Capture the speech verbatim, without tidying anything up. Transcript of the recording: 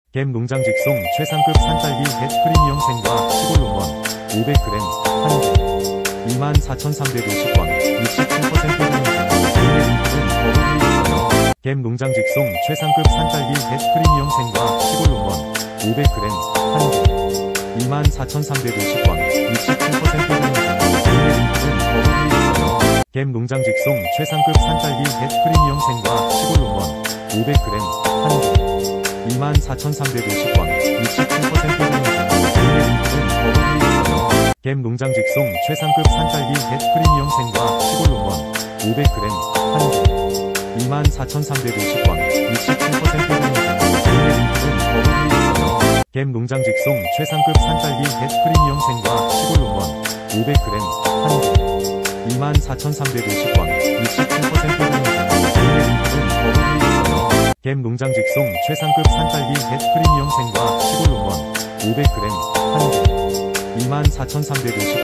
갬 농장 직송 최상급 산딸기 햇 프리미엄 생과 시골 농원 오백 그램 한 개 이만 사천삼백오십 원 육십칠 퍼센트 할인 중 구매 링크는 더보기에 있어요. 갬 농장 직송 최상급 산딸기 햇 프리미엄 생과 시골 농원 오백 그램 한 개 이만 사천삼백오십 원 육십칠 퍼센트 할인 중 구매 링크는 더보기에 있어요. 갬 농장 직송 최상급 산딸기 햇 프리미엄 생과 시골 농원 오백 그램 한 개 이만 사천삼백오십 원 육십칠 퍼센트 할인 중 구매 링크는 더보기에 있어요. 갬 농장 직송 최상급 산딸기 햇 프리미엄 생과 시골 농원 오백 그램 한 개 이만 사천삼백오십 원 육십칠 퍼센트 할인 중 구매 링크는 더보기에 있어요. 갬 농장 직송 최상급 산딸기 햇 프리미엄 생과 시골 농원 오백 그램 한 개 이만 사천삼백오십 원 육십칠 퍼센트 할인 중 구매 링크는 더보기에 있어요. 갬 농장 직송 최상급 산딸기 햇 프리미엄 생과 시골 농원 오백 그램 한 개 이만 사천삼백오십 원